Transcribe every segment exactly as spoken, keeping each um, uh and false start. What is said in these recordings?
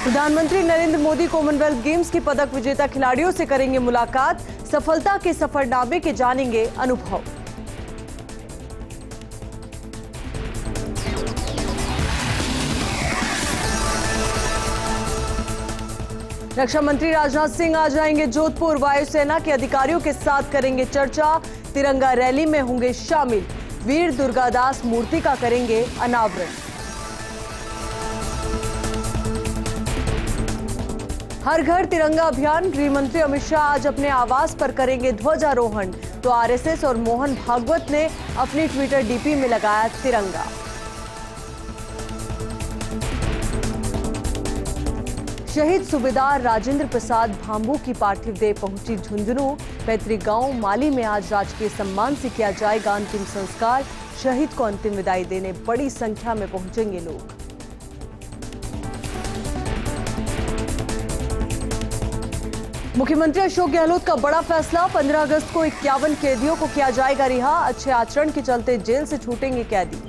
प्रधानमंत्री Narendra Modi Commonwealth games की पदक विजेता खिलाड़ियों से करेंगे मुलाकात। सफलता के सफरनामे के जानेंगे अनुभव। रक्षा मंत्री राजनाथ सिंह आ जाएंगे जोधपुर। वायुसेना के अधिकारियों के साथ करेंगे चर्चा। तिरंगा रैली में होंगे शामिल। वीर दुर्गादास मूर्ति का करेंगे अनावरण। हर घर तिरंगा अभियान। गृह मंत्री अमित शाह आज अपने आवास पर करेंगे ध्वजारोहण। तो आरएसएस और मोहन भागवत ने अपनी ट्विटर डीपी में लगाया तिरंगा। शहीद सूबेदार राजेंद्र प्रसाद भांबू की पार्थिव देह पहुंची झुंझुनू। पैतृक गांव माली में आज राजकीय सम्मान से किया जाएगा अंतिम संस्कार। शहीद को अंतिम विदाई देने बड़ी संख्या में पहुंचेंगे लोग। मुख्यमंत्री अशोक गहलोत का बड़ा फैसला। पंद्रह अगस्त को इक्यावन कैदियों को किया जाएगा रिहा। अच्छे आचरण के चलते जेल से छूटेंगे कैदी।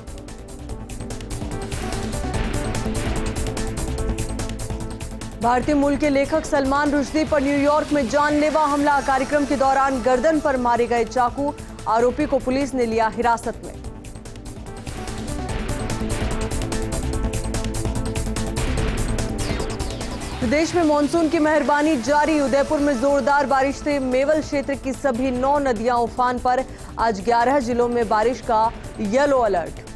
भारतीय मूल के लेखक सलमान रुश्दी पर न्यूयॉर्क में जानलेवा हमला। कार्यक्रम के दौरान गर्दन पर मारे गए चाकू। आरोपी को पुलिस ने लिया हिरासत में। प्रदेश में मानसून की मेहरबानी जारी। उदयपुर में जोरदार बारिश से मेवल क्षेत्र की सभी नौ नदियां उफान पर। आज ग्यारह जिलों में बारिश का येलो अलर्ट।